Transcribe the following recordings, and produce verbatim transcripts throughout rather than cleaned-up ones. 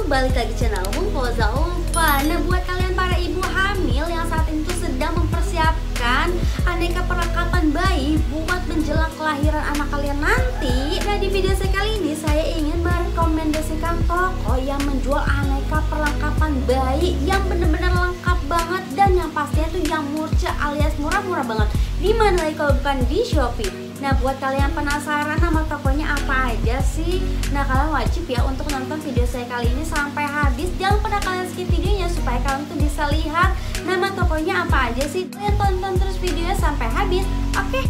wabarakatuh. Balik lagi channel Bung Fauza Ulfa. Nah, buat kalian para ibu hamil yang saat ini tuh sedang mempersiapkan aneka perlengkapan bayi buat menjelang kelahiran anak kalian nanti. Nah, di video saya kali ini saya ingin merekomendasikan toko yang menjual aneka perlengkapan bayi yang bener-bener lengkap banget dan yang pastinya tuh yang murah alias murah-murah banget. Di mana lagi kalau bukan di Shopee. Nah, buat kalian penasaran nama tokonya apa aja sih? Nah, kalian wajib ya untuk nonton video saya kali ini sampai habis. Jangan pernah kalian skip videonya supaya kalian tuh bisa lihat nama tokonya apa aja sih. Kalian tonton terus videonya sampai habis. Oke?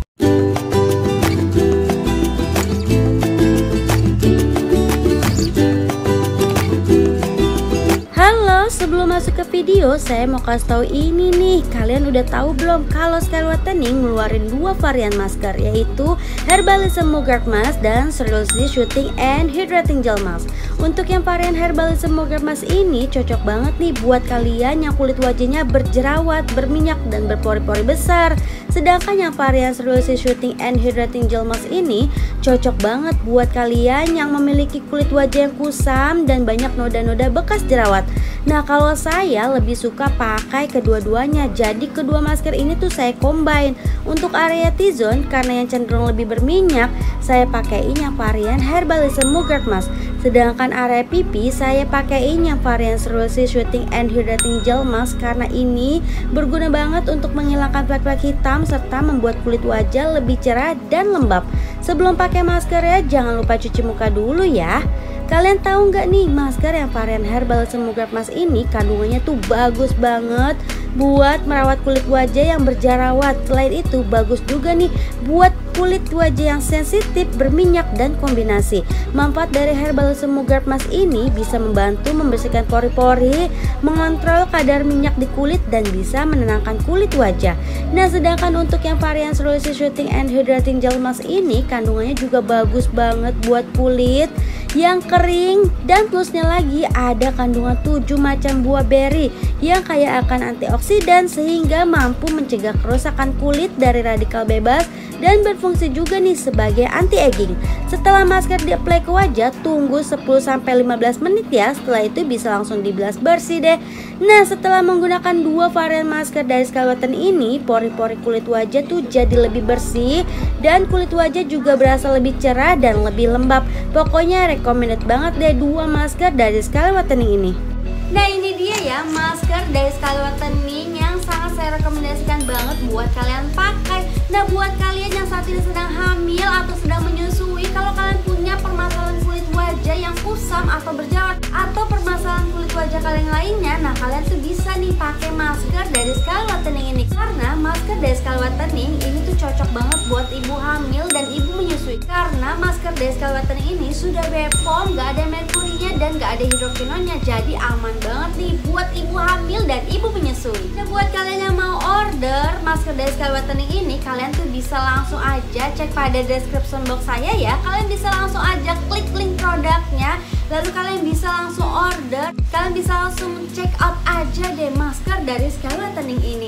Sebelum masuk ke video, saya mau kasih tahu ini nih. Kalian udah tahu belum kalau Sky Whitening ngeluarin dua varian masker, yaitu Herbalism Mugart Mask dan Seriously Shooting and Hydrating Gel Mask. Untuk yang varian Herbalism Mugart Mask ini cocok banget nih buat kalian yang kulit wajahnya berjerawat, berminyak dan berpori-pori besar. Sedangkan yang varian Seriously Shooting and Hydrating Gel Mask ini cocok banget buat kalian yang memiliki kulit wajah yang kusam dan banyak noda-noda bekas jerawat. Nah, kalau saya lebih suka pakai kedua-duanya, jadi kedua masker ini tuh saya combine. Untuk area T-zone karena yang cenderung lebih berminyak, saya pakaiin yang varian Herbalism Mugart Mask. Sedangkan area pipi saya pakaiin yang varian Seriously Shooting and Hydrating Gel Mask karena ini berguna banget untuk menghilangkan flek-flek hitam serta membuat kulit wajah lebih cerah dan lembab. Sebelum pakai masker ya, jangan lupa cuci muka dulu ya. Kalian tahu nggak nih, masker yang varian Herbalism Mugart Mask ini kandungannya tuh bagus banget buat merawat kulit wajah yang berjerawat. Selain itu bagus juga nih buat kulit wajah yang sensitif, berminyak dan kombinasi. Manfaat dari Herbalism Mugart Mask ini bisa membantu membersihkan pori-pori, mengontrol kadar minyak di kulit dan bisa menenangkan kulit wajah. Nah, sedangkan untuk yang varian Seriously Shooting and Hydrating Gel Mask ini kandungannya juga bagus banget buat kulit yang kering, dan plusnya lagi ada kandungan tujuh macam buah berry yang kaya akan antioksidan sehingga mampu mencegah kerusakan kulit dari radikal bebas dan berfungsi juga nih sebagai anti aging. Setelah masker di-apply ke wajah, tunggu sepuluh sampai lima belas menit ya. Setelah itu bisa langsung dibilas bersih deh. Nah, setelah menggunakan dua varian masker dari Sky Whitening ini, pori-pori kulit wajah tuh jadi lebih bersih dan kulit wajah juga berasa lebih cerah dan lebih lembab. Pokoknya recommended banget deh dua masker dari Sky Whitening ini. Nah, ini dia ya masker dari Sky Whitening yang sangat saya rekomendasikan banget buat kalian pakai. Nah, buat kalian yang saat ini sedang hamil atau sedang menyusui, kalau kalian punya permasalahan kulit wajah yang kusam atau berjerawat atau permasalahan kulit wajah kalian lainnya, nah kalian tuh bisa nih pakai masker dari Sky Whitening ini. Karena masker dari Sky Whitening ini tuh cocok banget buat ibu hamil dan ibu menyusui. Karena masker dari Sky Whitening ini sudah B P O M, gak ada merkurinya dan gak ada hidrokinonnya, jadi aman banget nih buat ibu hamil dan ibu menyusui. Nah, buat kalian yang mau order masker dari Sky Whitening ini, kalian tuh bisa langsung aja cek pada description box saya ya. Kalian bisa langsung aja klik link produknya, lalu kalian bisa langsung order. Kalian bisa langsung check out aja deh masker dari Sky Whitening ini.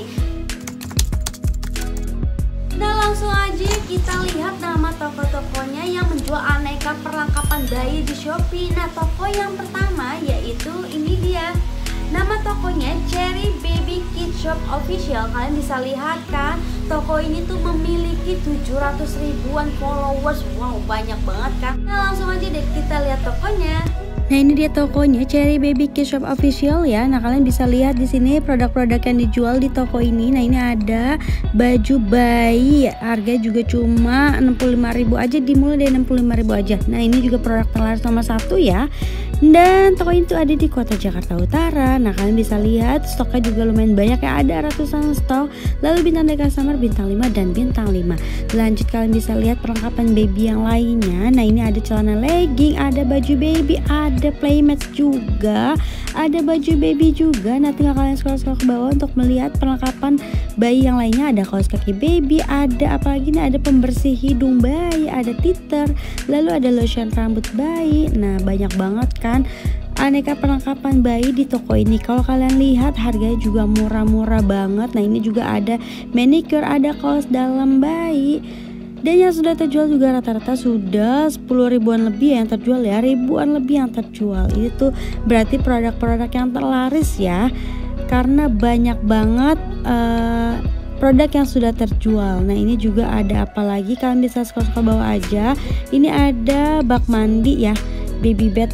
Nah, langsung aja kita lihat nama toko-tokonya yang menjual aneka perlengkapan bayi di Shopee. Nah, toko yang pertama yaitu ini dia. Nama tokonya Cherry Baby Kids Shop Official. Kalian bisa lihat kan, toko ini tuh memiliki tujuh ratus ribuan followers. Wow, banyak banget kan. Nah, langsung aja deh kita lihat tokonya. Nah, ini dia tokonya Cherry Baby Kids Shop Official ya. Nah, kalian bisa lihat di sini produk-produk yang dijual di toko ini. Nah, ini ada baju bayi, harga juga cuma enam puluh lima ribu aja, dimulai dari enam puluh lima ribu aja. Nah, ini juga produk terlaris nomor satu ya. Dan toko itu ada di kota Jakarta Utara. Nah, kalian bisa lihat stoknya juga lumayan banyak ya, ada ratusan stok. Lalu bintang tiga customer, bintang lima dan bintang lima. Lanjut kalian bisa lihat perlengkapan baby yang lainnya. Nah, ini ada celana legging, ada baju baby, ada playmats juga, ada baju baby juga. Nah, tinggal kalian scroll-scroll ke bawah untuk melihat perlengkapan bayi yang lainnya. Ada kaos kaki baby, ada apalagi nih, ada pembersih hidung bayi, ada titer, lalu ada lotion rambut bayi. Nah, banyak banget kan aneka perlengkapan bayi di toko ini. Kalau kalian lihat harganya juga murah-murah banget. Nah, ini juga ada manicure, ada kaos dalam bayi, Dan yang sudah terjual juga rata-rata sudah sepuluh ribuan lebih yang terjual ya, ribuan lebih yang terjual. Ini tuh berarti produk-produk yang terlaris ya, karena banyak banget uh, produk yang sudah terjual. Nah ini juga ada apa lagi, kalian bisa scroll-scroll bawah aja. Ini ada bak mandi ya, baby bed.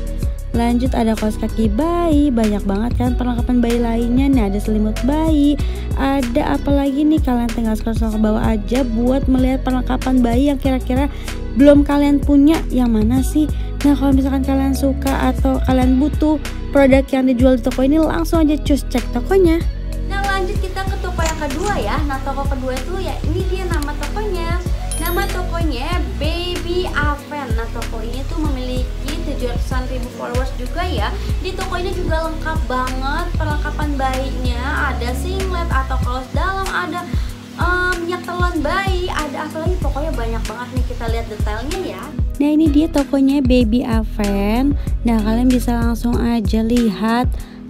Lanjut ada kaos kaki bayi, banyak banget kan perlengkapan bayi lainnya. Nih ada selimut bayi, ada apa lagi nih, kalian tinggal scroll-scroll ke bawah aja buat melihat perlengkapan bayi yang kira-kira belum kalian punya yang mana sih. Nah kalau misalkan kalian suka atau kalian butuh produk yang dijual di toko ini, langsung aja cus cek tokonya. Nah lanjut kita ke toko yang kedua ya. Nah toko kedua itu ya ini dia nama tokonya. Nama tokonya Baby Aven. Nah toko ini tuh memiliki tujuh ratusan ribu followers juga ya. Di toko ini juga lengkap banget perlengkapan bayinya. Ada singlet atau kaos dalam, ada um, minyak telon bayi, ada apa lagi, pokoknya banyak banget nih. Kita lihat detailnya ya. Nah ini dia tokonya Baby Aven. Nah kalian bisa langsung aja lihat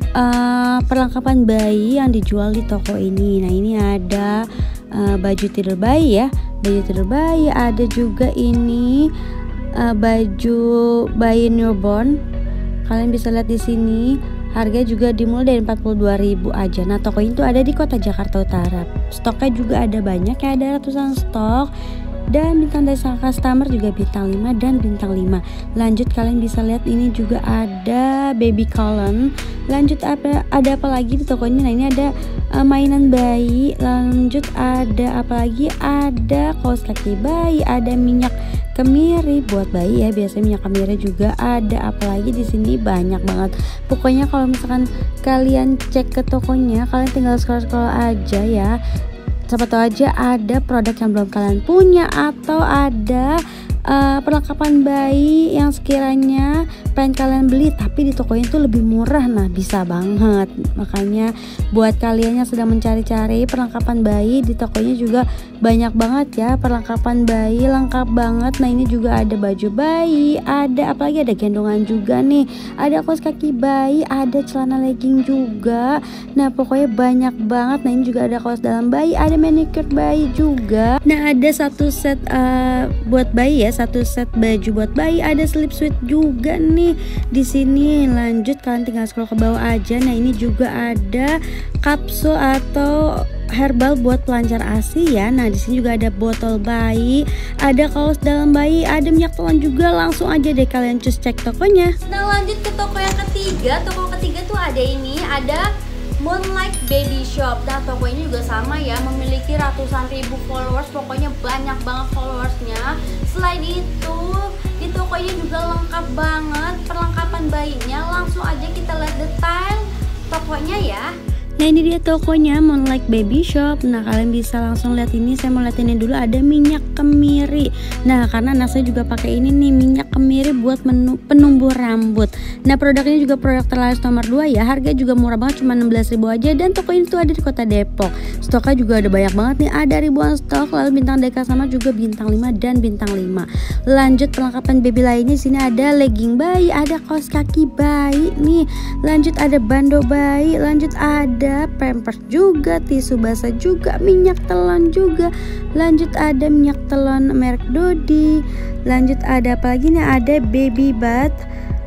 uh, perlengkapan bayi yang dijual di toko ini. Nah ini ada uh, baju tidur bayi ya, baju tidur bayi, ada juga ini uh, baju bayi newborn. Kalian bisa lihat di sini. Harga juga dimulai dari empat puluh dua ribu aja. Nah toko ini tuh ada di kota Jakarta Utara. Stoknya juga ada banyak ya, ada ratusan stok. Dan bintang dari sang customer juga bintang lima dan bintang lima. Lanjut kalian bisa lihat ini juga ada baby colon. Lanjut apa ada apa lagi di toko ini? Nah ini ada uh, mainan bayi. Lanjut ada apa lagi? Ada kaos kaki bayi, ada minyak kemiri buat bayi ya, biasanya minyak kemiri juga ada. Apalagi di sini banyak banget. Pokoknya kalau misalkan kalian cek ke tokonya, kalian tinggal scroll-scroll aja ya. Siapa tahu aja ada produk yang belum kalian punya, atau ada uh, perlengkapan bayi yang sekiranya pengen kalian beli tapi di tokonya itu lebih murah. Nah bisa banget, makanya buat kalian yang sedang mencari-cari perlengkapan bayi, di tokonya juga banyak banget ya perlengkapan bayi, lengkap banget. Nah ini juga ada baju bayi, ada apalagi, ada gendongan juga nih, ada kaos kaki bayi, ada celana legging juga. Nah pokoknya banyak banget. Nah ini juga ada kaos dalam bayi, ada manicure bayi juga. Nah ada satu set uh, buat bayi ya, satu set baju buat bayi, ada slip suit juga nih di sini. Lanjut kalian tinggal scroll ke bawah aja. Nah ini juga ada kapsul atau herbal buat pelancar A S I ya. Nah di sini juga ada botol bayi, ada kaos dalam bayi, ada minyak telon juga. Langsung aja deh kalian cus cek tokonya. Nah lanjut ke toko yang ketiga. Toko ketiga tuh ada ini, ada Moonlight Baby Shop. Nah toko ini juga sama ya, memiliki ratusan ribu followers, pokoknya banyak banget followersnya. Selain itu di toko ini juga lengkap banget perlengkapan bayinya. Langsung aja kita lihat detail tokonya ya. Nah ini dia tokonya, Moonlight Baby Shop. Nah kalian bisa langsung lihat ini. Saya mau lihat ini dulu, ada minyak kemiri. Nah karena anak saya juga pakai ini nih, minyak kemiri buat menu, penumbuh rambut. Nah produknya juga produk terlaris nomor dua ya. Harga juga murah banget, cuma enam belas ribu aja. Dan toko ini tuh ada di kota Depok. Stoknya juga ada banyak banget nih, ada ribuan stok. Lalu bintang Deka sama juga bintang lima dan bintang lima. Lanjut perlengkapan baby lainnya, sini ada legging bayi, ada kaos kaki bayi nih. Lanjut ada bando bayi, lanjut ada ada pampers juga, tisu basah juga, minyak telon juga. Lanjut ada minyak telon merek Dodi. Lanjut ada apa lagi nih? Ada baby bath.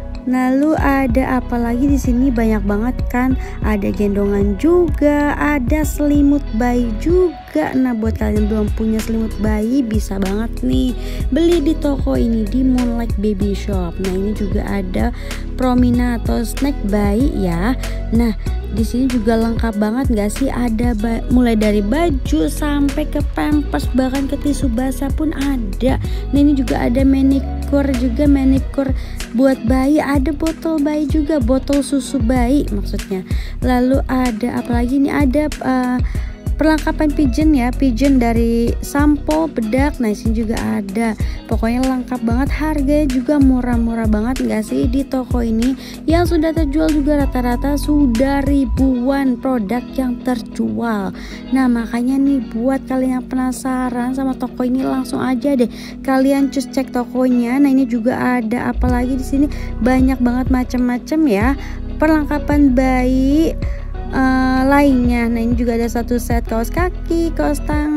Lalu ada apa lagi di sini, banyak banget kan. Ada gendongan juga, ada selimut bayi juga. Nah buat kalian belum punya selimut bayi, bisa banget nih beli di toko ini, di Moonlight Baby Shop. Nah ini juga ada Promina atau snack bayi ya. Nah di sini juga lengkap banget nggak sih, ada mulai dari baju sampai ke pampers, bahkan ke tisu basah pun ada. Nah ini juga ada manicure juga, manicure buat bayi, ada botol bayi juga, botol susu bayi maksudnya. Lalu ada apa lagi nih, ada uh, perlengkapan pigeon ya, pigeon dari sampo, bedak. Nah sini juga ada, pokoknya lengkap banget. Harganya juga murah-murah banget nggak sih di toko ini. Yang sudah terjual juga rata-rata sudah ribuan produk yang terjual. Nah makanya nih buat kalian yang penasaran sama toko ini, langsung aja deh kalian cus cek tokonya. Nah ini juga ada apa lagi di sini, banyak banget macam-macam ya perlengkapan bayi Uh, lainnya. Nah ini juga ada satu set kaos kaki, kaos tangan,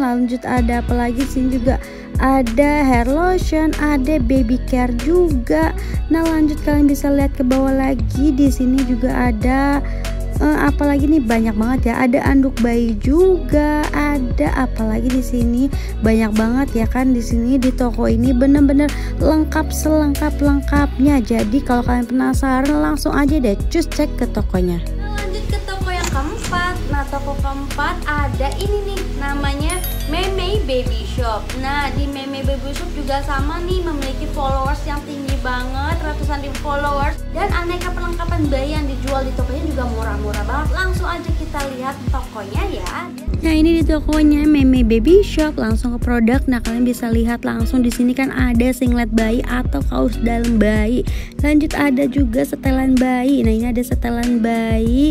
Lanjut ada apa lagi sini juga ada hair lotion, ada baby care juga. Nah lanjut kalian bisa lihat ke bawah lagi, di sini juga ada uh, apalagi nih, banyak banget ya. Ada anduk bayi juga, ada apalagi di sini banyak banget ya kan. Di sini di toko ini bener-bener lengkap selengkap lengkapnya. Jadi kalau kalian penasaran langsung aja deh cus cek ke tokonya. Nah, lanjut ke toko yang keempat. Nah toko keempat ada ini nih, namanya Meme Baby Shop. Nah di Meme Baby Shop juga sama nih, memiliki followers yang tinggi banget, ratusan ribu followers, dan aneka perlengkapan bayi yang dijual di tokonya juga murah-murah banget. Langsung aja kita lihat tokonya ya. Nah ini di tokonya Meme Baby Shop, langsung ke produk. Nah kalian bisa lihat langsung di sini kan ada singlet bayi atau kaos dalam bayi. Lanjut ada juga setelan bayi. Nah ini ada setelan bayi,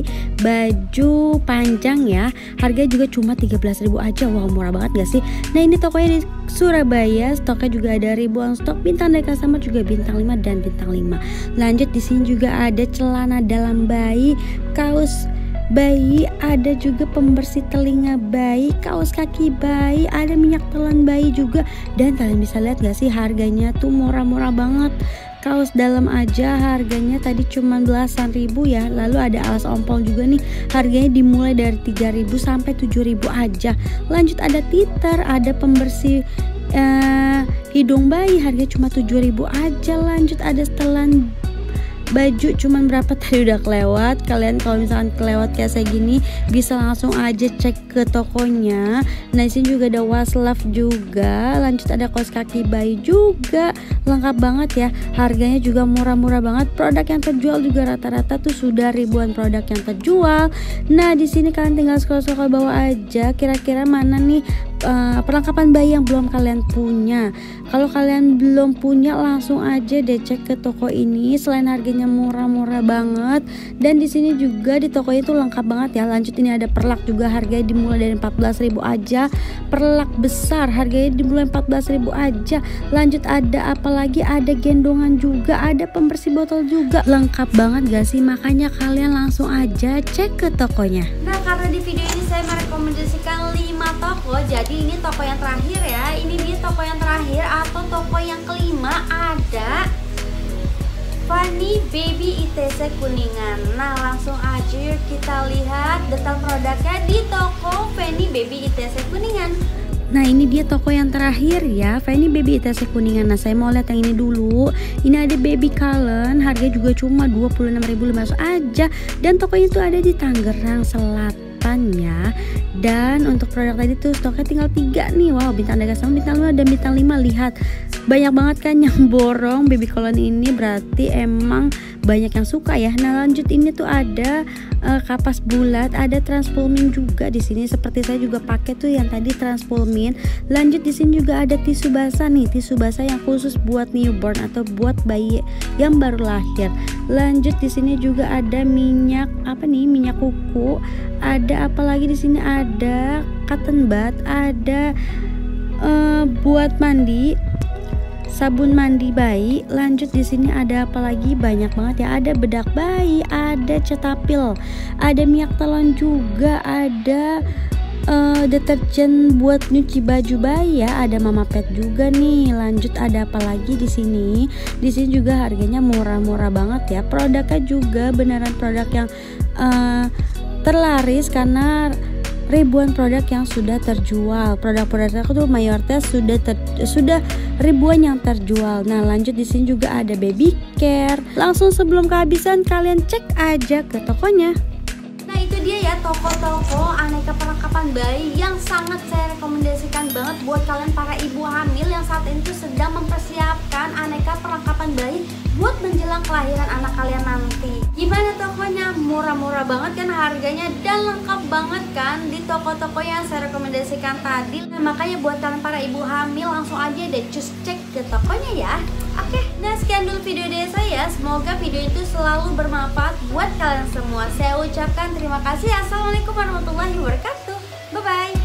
baju panjang ya. Harga juga cuma tiga belas ribu aja. Wow, murah banget gak sih? Nah ini tokonya di Surabaya, stoknya juga ada ribuan stok, bintang dari customer juga bintang lima dan bintang lima. Lanjut di sini juga ada celana dalam bayi, kaos bayi, ada juga pembersih telinga bayi, kaos kaki bayi, ada minyak telan bayi juga. Dan kalian bisa lihat gak sih harganya tuh murah-murah banget. Kaos dalam aja harganya tadi cuma belasan ribu ya. Lalu ada alas ompol juga nih, harganya dimulai dari tiga ribu sampai tujuh ribu aja. Lanjut ada titer, ada pembersih uh, hidung bayi, harganya cuma tujuh ribu aja. Lanjut ada setelan baju cuman berapa tadi udah kelewat. Kalian kalau misalkan kelewat kayak saya gini bisa langsung aja cek ke tokonya. Nah disini juga ada wastafel juga. Lanjut ada kaos kaki bayi juga, lengkap banget ya. Harganya juga murah-murah banget. Produk yang terjual juga rata-rata tuh sudah ribuan produk yang terjual. Nah di sini kalian tinggal scroll-scroll ke bawah aja, kira-kira mana nih uh, perlengkapan bayi yang belum kalian punya. Kalau kalian belum punya langsung aja deh cek ke toko ini. Selain harganya murah-murah banget, dan di sini juga di toko itu lengkap banget ya. Lanjut ini ada perlak juga, harganya dimulai dari empat belas ribu aja. Perlak besar harganya dimulai empat belas ribu aja. Lanjut ada apalagi, ada gendongan juga, ada pembersih botol juga. Lengkap banget gak sih? Makanya kalian langsung aja cek ke tokonya. Nah karena di video ini saya merekomendasikan lima toko, jadi ini toko yang terakhir ya. Ini dia toko yang terakhir atau toko yang kelima, ada Fanny Baby I T C Kuningan. Nah langsung aja yuk kita lihat detail produknya di toko Fanny Baby I T C Kuningan. Nah ini dia toko yang terakhir ya, Fanny Baby I T C Kuningan. Nah saya mau lihat yang ini dulu. Ini ada Baby Cullen, harganya juga cuma dua puluh enam ribu lima ratus aja. Dan tokonya itu ada di Tangerang Selatan ya. Dan untuk produk tadi tuh stoknya tinggal tiga nih. Wow, bintang daga sama bintang lima dan bintang lima. Lihat banyak banget kan yang borong Baby Cullen ini, berarti emang banyak yang suka ya. Nah lanjut ini tuh ada uh, kapas bulat, ada Transformin juga di sini. Seperti saya juga pakai tuh yang tadi Transformin. Lanjut di sini juga ada tisu basah nih, tisu basah yang khusus buat newborn atau buat bayi yang baru lahir. Lanjut di sini juga ada minyak apa nih, minyak kuku. Ada apa lagi di sini, ada cotton bud, ada uh, buat mandi, sabun mandi bayi. Lanjut di sini ada apa lagi, banyak banget ya. Ada bedak bayi, ada cetapil, ada minyak telon juga, ada uh, deterjen buat nyuci baju bayi ya, ada Mama Pet juga nih. Lanjut ada apa lagi di sini? Di sini juga harganya murah-murah banget ya. Produknya juga beneran produk yang uh, terlaris karena ribuan produk yang sudah terjual. Produk-produk aku tuh mayoritas sudah ter, sudah ribuan yang terjual. Nah, lanjut di sini juga ada baby care. Langsung sebelum kehabisan kalian cek aja ke tokonya. Nah, itu dia ya toko-toko aneka perlengkapan bayi yang sangat saya rekomendasikan banget buat kalian para ibu hamil yang saat ini tuh sedang mempersiapkan aneka perlengkapan bayi buat menjelang kelahiran anak kalian nanti. Gimana tokonya? Murah-murah banget kan harganya dan lengkap banget kan di toko-toko yang saya rekomendasikan tadi. Nah, makanya buat kalian para ibu hamil langsung aja deh cus cek ke tokonya ya. Oke, nah sekian dulu video dari saya. Semoga video itu selalu bermanfaat buat kalian semua. Saya ucapkan terima kasih. Assalamualaikum warahmatullahi wabarakatuh. Bye-bye.